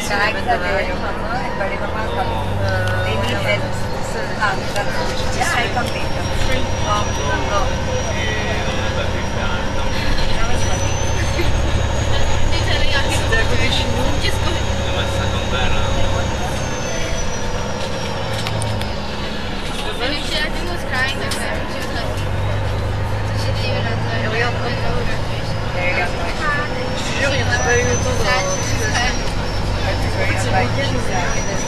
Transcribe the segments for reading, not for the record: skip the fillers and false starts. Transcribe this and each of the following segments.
si on amène de la rayon. C'était à côté de chez nous. Et regarde comme ça. Je te jure, il n'y en a pas eu autant dans toute la semaine. En fait, c'est le week-end où c'est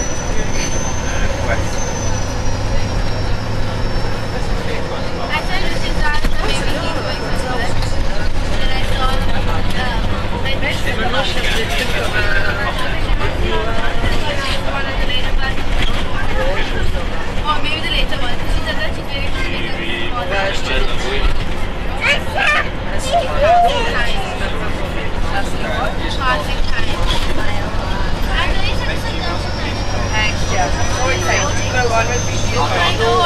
maintenant, je cherche des trucs comme maybe the later one. She said that she's very cute. Yeah, she did. Passing time. Thanks, Jeff. So excited. Go on with me. I know.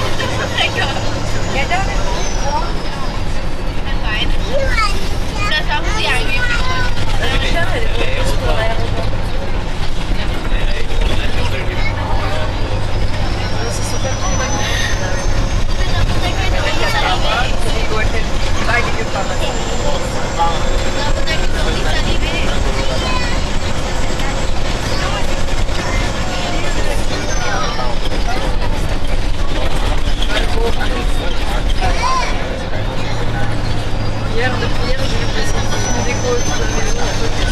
Get down. I'm fine. That's obviously angry if you want. Hier, j'ai vu passer une déco autour de la maison à côté.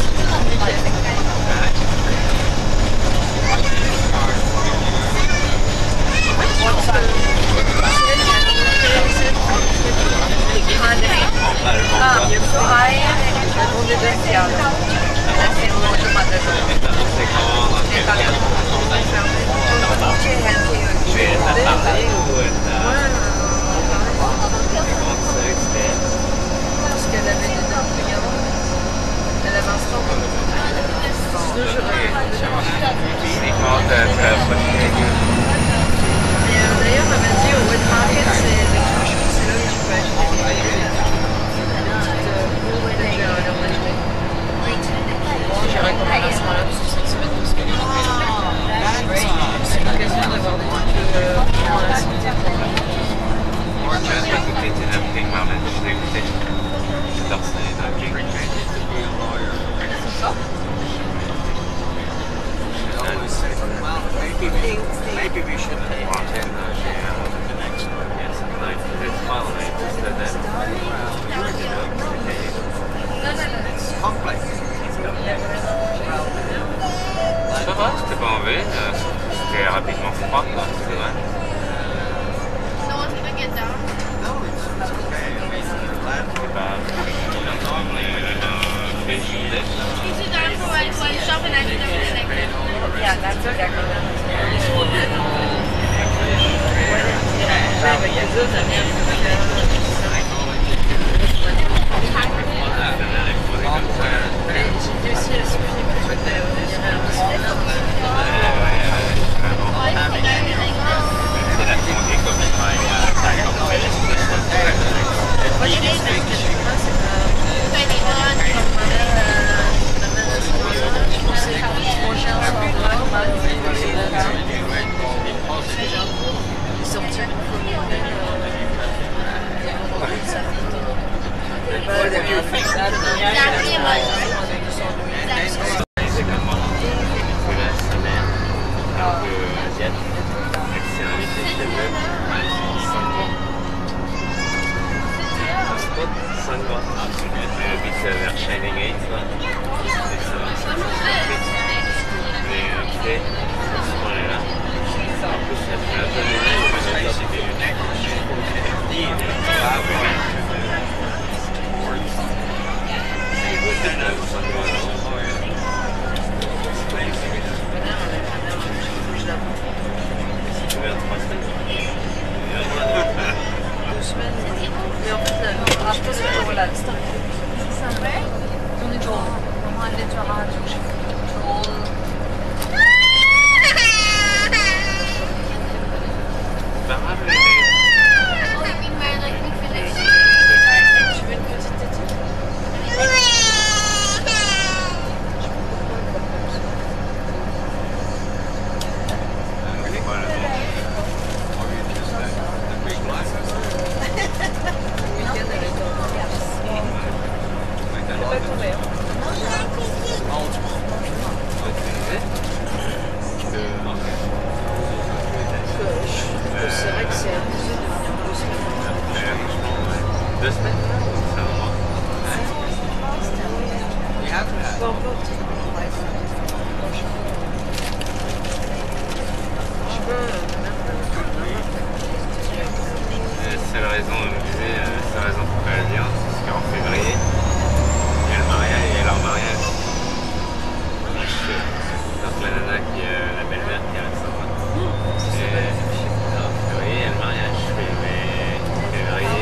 Parce qu'elle avait des dents plus avant. Elle avait un stand. Sinon, d'ailleurs, elle m'a dit au wet market, c'est là où tu peux acheter des petites boules que je vais leur acheter. J'irai quand même à ce moment-là parce que c'est une semaine parce que c'est l'occasion d'avoir des trucs dans la cimetière. Maybe we should walk in the next one. Yes, it's following. It's complex. Ça va, c'était pas mauvais. C'était rapidement froid, quoi. C'est vrai. No one's gonna get down. No, it's okay. I mean, You sit down for one shop and I sit down for the next. Yeah, that's exactly j'ai dit aussi à Sophie que toi tu irais un peu sur les normes. pas tombé. Hein. C'est vrai que c'est abusé de venir 2 semaines. 2 semaines, ça va. Peu importe. Seule raison, elle me disait, seule raison pour qu'elle vient, c'est qu'en février, il y a le mariage, il y a leur mariage. Donc la nana qui est la belle-mère qui a la soeur. En février, il y a le mariage. Mais février,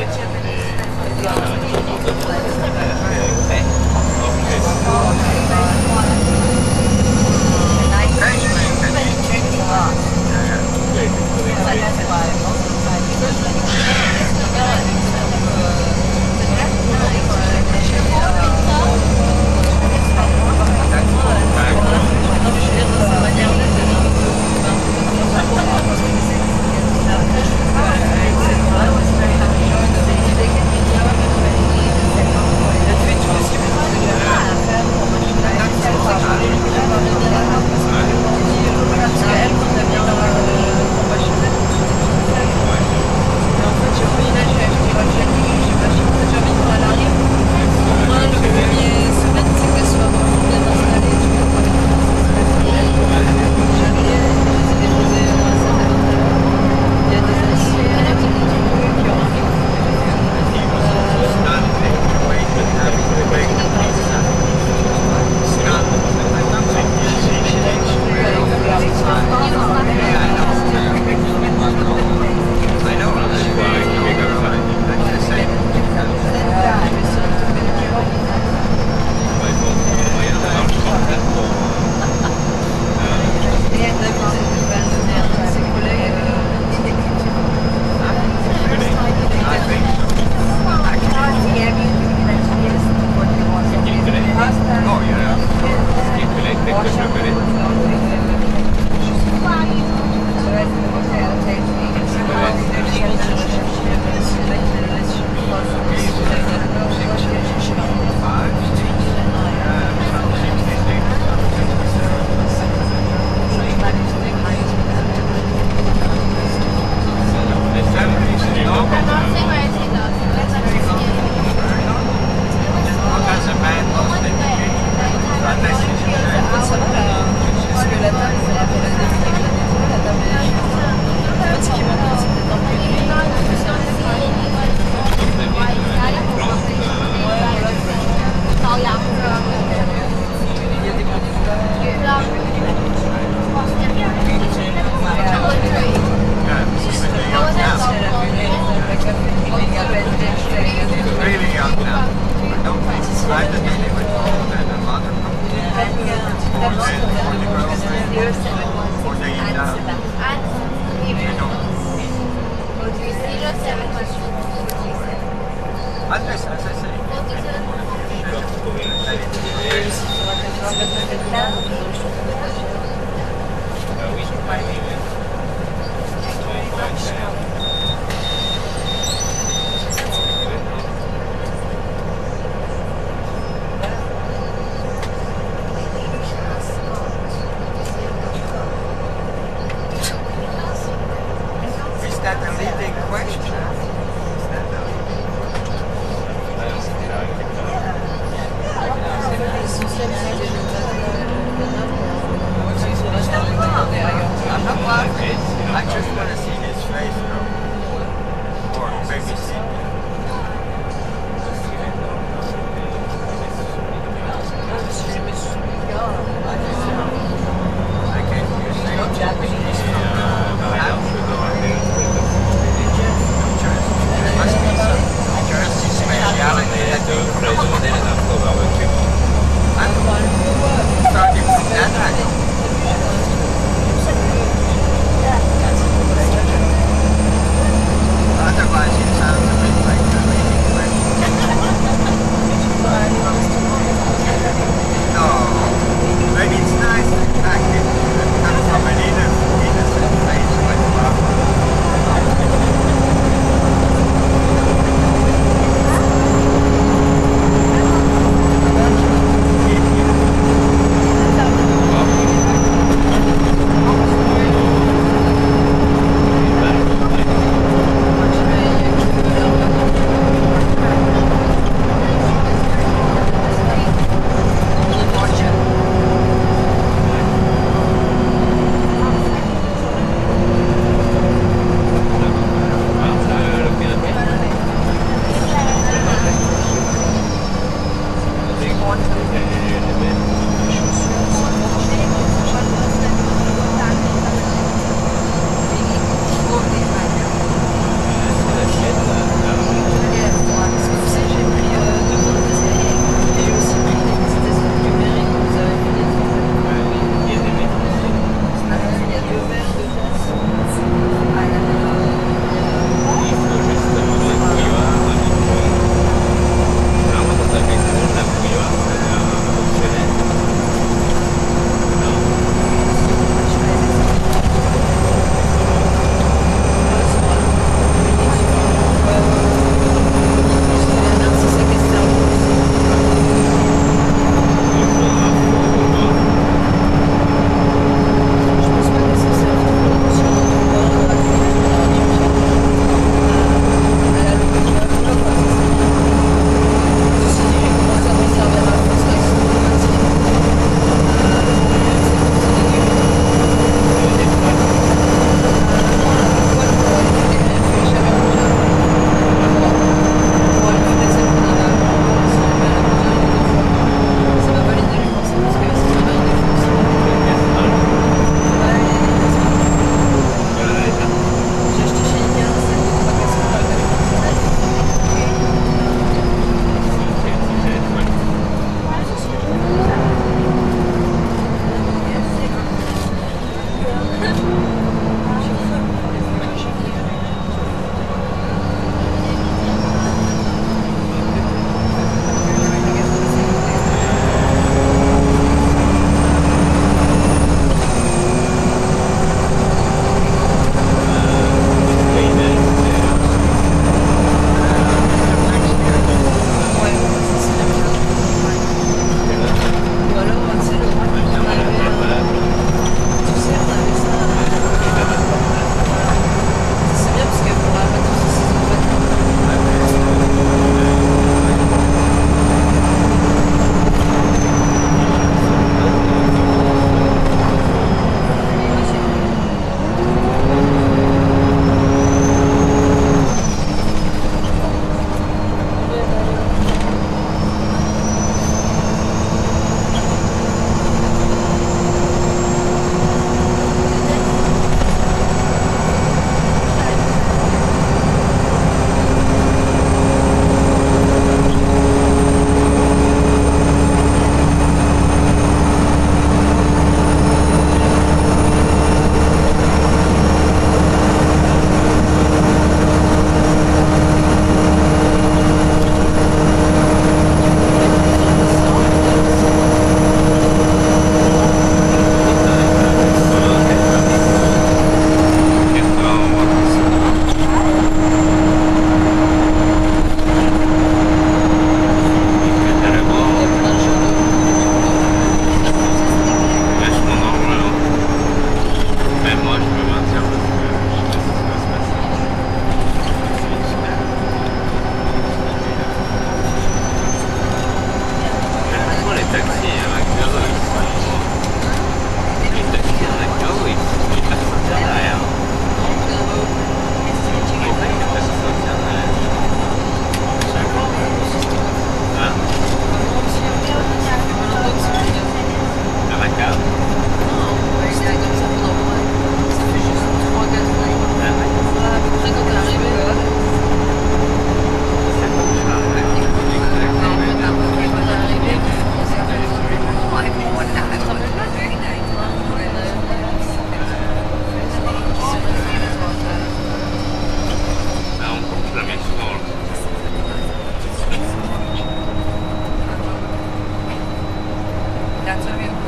NW6239